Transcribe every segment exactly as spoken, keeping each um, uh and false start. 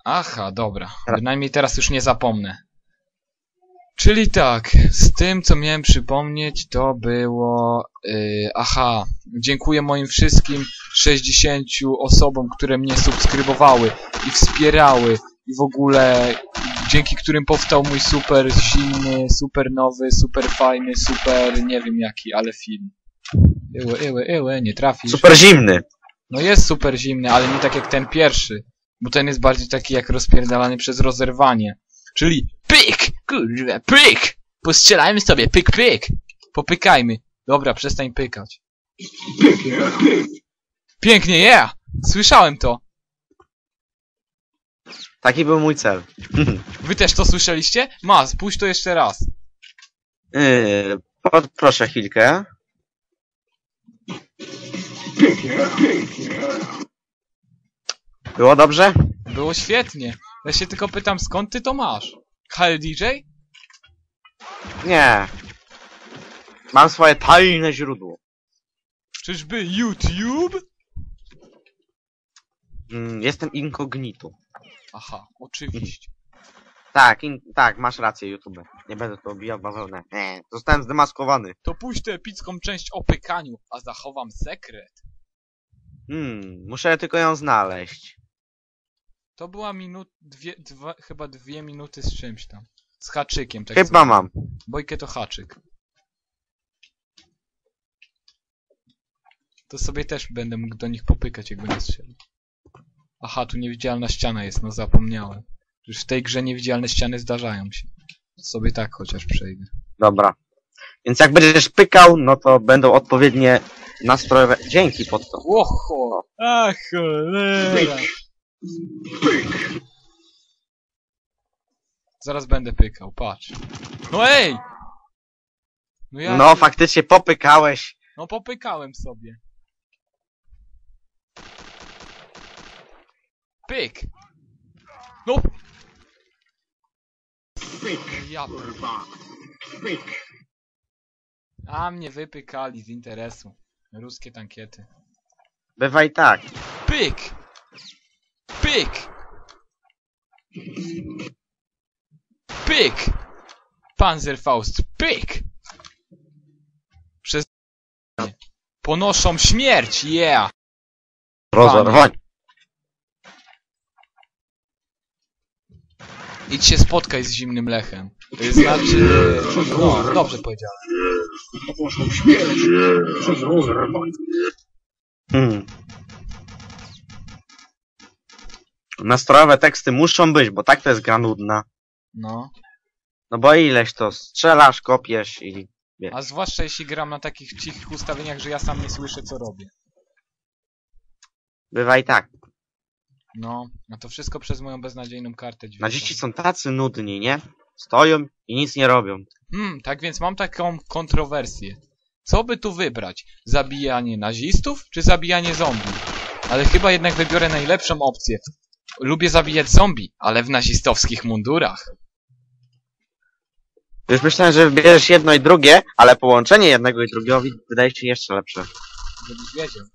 Aha, dobra. Bynajmniej teraz już nie zapomnę. Czyli tak, z tym co miałem przypomnieć to było... Yy, aha, dziękuję moim wszystkim sześćdziesięciu osobom, które mnie subskrybowały i wspierały i w ogóle dzięki którym powstał mój super silny, super nowy, super fajny, super nie wiem jaki, ale film. Ełe, ełe, ełe, nie trafisz. Super zimny. No jest super zimny, ale nie tak jak ten pierwszy. Bo ten jest bardziej taki jak rozpierdalany przez rozerwanie. Czyli pyk! Kurwa, pyk! Postrzelajmy sobie, pyk, pyk! Popykajmy. Dobra, przestań pykać. Pięknie, yeah! Słyszałem to. Taki był mój cel. Wy też to słyszeliście? Ma, spójrz to jeszcze raz. Yy, proszę chwilkę. Było dobrze? Było świetnie. Ja się tylko pytam, skąd ty to masz? H L D J? Nie. Mam swoje tajne źródło. Czyżby YouTube? Mm, jestem incognito. Aha, oczywiście. Tak, in, tak, masz rację, YouTube. Nie będę to obijał bawełnę. Nie, zostałem zdemaskowany. To pójdź tę epicką część o pykaniu, a zachowam sekret. Hmm, muszę tylko ją znaleźć. To była minut, dwie, dwa, chyba dwie minuty z czymś tam. Z haczykiem, tak Chyba zwanym. mam. Bojkę to haczyk. To sobie też będę mógł do nich popykać, jakby nie strzelił. Aha, tu niewidzialna ściana jest, no zapomniałem. Już w tej grze niewidzialne ściany zdarzają się. Sobie tak chociaż przejdę. Dobra. Więc jak będziesz pykał, no to będą odpowiednie nastrojowe... Dzięki pod to. Oho! Ach, cholera! Zaraz będę pykał, patrz. No ej! No ja... No, faktycznie popykałeś. No popykałem sobie. Pyk! No! Ja pyk. A mnie wypykali z interesu. Ruskie tankiety. Bywaj tak. Pyk! Pyk! Pyk! Panzerfaust, pyk! Przez... Ponoszą śmierć, yeah! Rozerwań. Idź się spotkaj z zimnym lechem. To znaczy... No, dobrze powiedziałem. Ponoszą śmierć przez rozerwanie. Hmm. Nastrojowe teksty muszą być, bo tak to jest gra nudna. No. No bo ileś to strzelasz, kopiesz i... A zwłaszcza jeśli gram na takich cichych ustawieniach, że ja sam nie słyszę co robię. Bywaj tak. No, a to wszystko przez moją beznadziejną kartę dźwiękową. Naziści są tacy nudni, nie? Stoją i nic nie robią. Hmm, tak więc mam taką kontrowersję. Co by tu wybrać? Zabijanie nazistów, czy zabijanie zombie? Ale chyba jednak wybiorę najlepszą opcję. Lubię zabijać zombie, ale w nazistowskich mundurach. Już myślałem, że wybierzesz jedno i drugie, ale połączenie jednego i drugiego wydaje się jeszcze lepsze. Żebyś wiedział.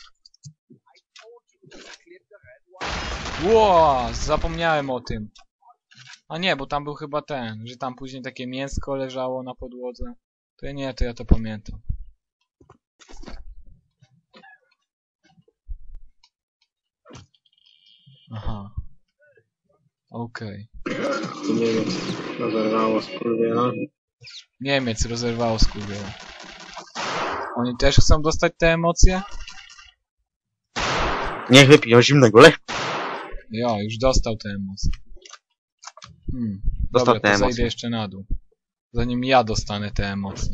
Ło, zapomniałem o tym. A nie, bo tam był chyba ten, że tam później takie mięsko leżało na podłodze. To ja nie, to ja to pamiętam. Aha. Okej. To Niemiec rozerwało skurwiela. Niemiec rozerwało skurwiela. Oni też chcą dostać te emocje? Niech wypiją zimnego lechu. Jo, już dostał te emocje. Hmm. Dostał Dobra, te to zejdę emocje. jeszcze na dół. Zanim ja dostanę te emocje.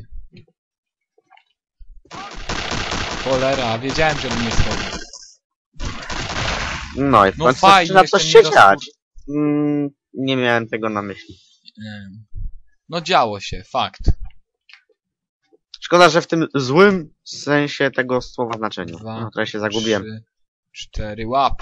Cholera, wiedziałem, że mnie schodzi. No i w No końcu fajnie, zaczyna jeszcze coś nie się rozkur- dziać. Mm, nie miałem tego na myśli. Em, No działo się, fakt. Szkoda, że w tym złym sensie tego słowa znaczeniu. Dwa, No, trochę się zagubiłem. Trzy, cztery, łap.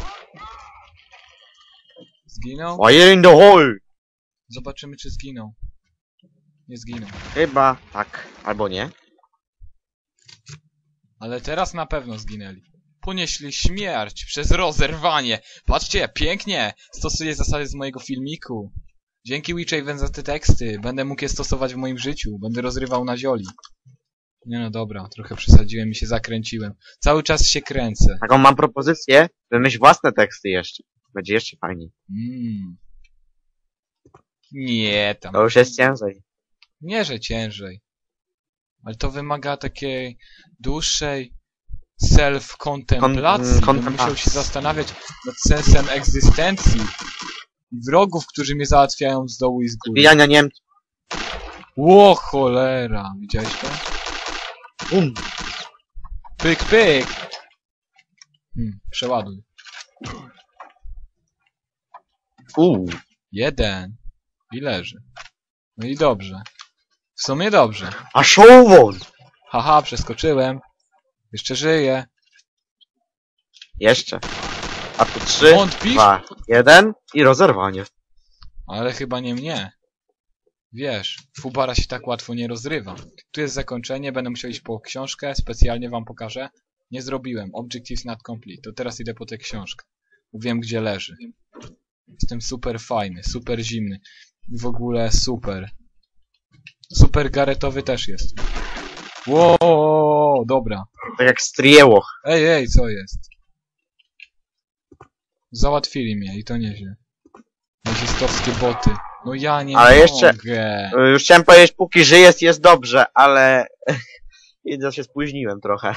Zginął? Fire in the hole! Zobaczymy, czy zginął. Nie zginął. Chyba tak, albo nie. Ale teraz na pewno zginęli. ponieśli śmierć przez rozerwanie. Patrzcie, pięknie! Stosuję zasady z mojego filmiku. Dzięki Witchaven za te teksty. Będę mógł je stosować w moim życiu. Będę rozrywał na zioli. Nie no dobra, trochę przesadziłem i się zakręciłem. Cały czas się kręcę. Taką mam propozycję, wymyśl własne teksty jeszcze. Będzie jeszcze fajniej. Mm. Nie tam. To już jest ciężej. Nie, że ciężej. Ale to wymaga takiej dłuższej self-kontemplacji. Kon- Będę musiał się zastanawiać nad sensem egzystencji. Wrogów, którzy mnie załatwiają z dołu i z góry. Wbijania Niemców. Ło cholera. Widziałeś to? Um. Pyk, pyk. Hmm, przeładuj. Uuu. Jeden. I leży. No i dobrze. W sumie dobrze. A szowon! Haha, przeskoczyłem. Jeszcze żyję. Jeszcze. A tu trzy, Wątpisz? dwa, jeden i rozerwanie. Ale chyba nie mnie. Wiesz, Fubara się tak łatwo nie rozrywa. Tu jest zakończenie, będę musiał iść po książkę, specjalnie wam pokażę. Nie zrobiłem. Objective not complete. To teraz idę po tę książkę. Wiem, gdzie leży. Jestem super fajny, super zimny. I w ogóle super. Super garetowy też jest. Wow, dobra. Tak jak striełoch. Ej, ej, co jest? Załatwili mnie i to nieźle. Nazistowskie boty. No ja nie Ale mogę. jeszcze- Już chciałem powiedzieć, póki żyjesz jest dobrze, ale... Widzę, się spóźniłem trochę.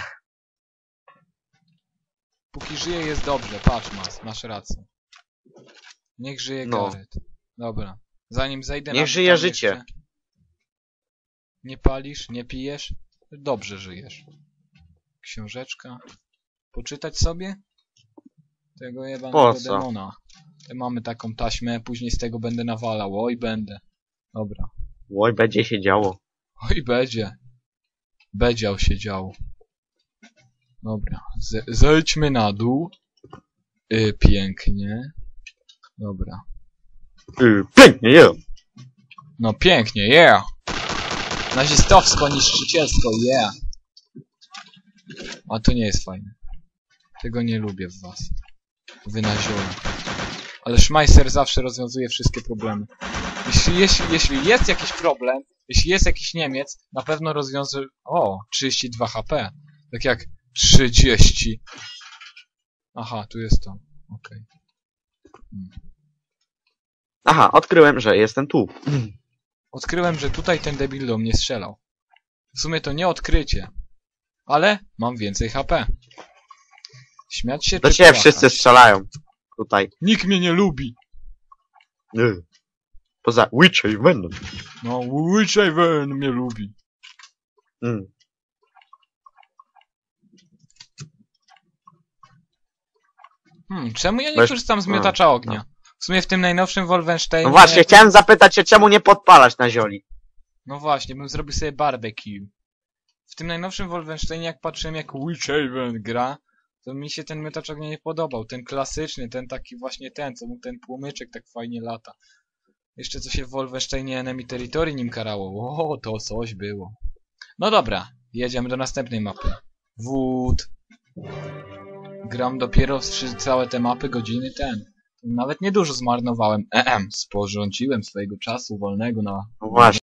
Póki żyje jest dobrze, patrz Mas, masz rację. Niech żyje No. Gareth. Dobra. Zanim zejdę Niech na żyje tam życie. jeszcze- Nie palisz, nie pijesz, dobrze żyjesz. Książeczka. Poczytać sobie? Tego Po jebanego co? demona. Mamy taką taśmę, później z tego będę nawalał. Oj, będę. Dobra. Oj, będzie się działo. Oj, będzie. Bedział się działo. Dobra. Z zejdźmy na dół. Y, pięknie. Dobra. Yy, pięknie, je. No pięknie, yeah! Nazistowsko, niszczycielsko, yeah! A to nie jest fajne. Tego nie lubię w was. Wy na ziole. Ale Schmeisser zawsze rozwiązuje wszystkie problemy. Jeśli, jeśli, jeśli jest jakiś problem, jeśli jest jakiś Niemiec, na pewno rozwiąże... O, trzydzieści dwa H P. Tak jak trzydzieści. Aha, tu jest to. Okej. Hmm. Aha, odkryłem, że jestem tu. Odkryłem, że tutaj ten debil do mnie strzelał. W sumie to nie odkrycie. Ale mam więcej H P. Śmiać się Do czy ciebie płakać? wszyscy strzelają. Tutaj. Nikt mnie nie lubi. Yy. Poza Witchaven. No, Witchaven mnie lubi. Mm. Hmm, czemu ja nie Weź- korzystam z no, miotacza ognia? W sumie w tym najnowszym Wolfensteinie... No właśnie, chciałem zapytać się, czemu nie podpalać na zioli? No właśnie, bym zrobił sobie barbecue. W tym najnowszym Wolfensteinie, jak patrzyłem jak Witchaven gra, to mi się ten miotacz ognia nie podobał. Ten klasyczny, ten taki właśnie ten, co mu ten płomyczek tak fajnie lata. Jeszcze co się w Wolfensteinie Enemy Territory nim karało. O, to coś było. No dobra, jedziemy do następnej mapy. Wód. Gram dopiero w całe te mapy godziny ten. Nawet niedużo zmarnowałem. Ehem, sporządziłem swojego czasu wolnego na No właśnie.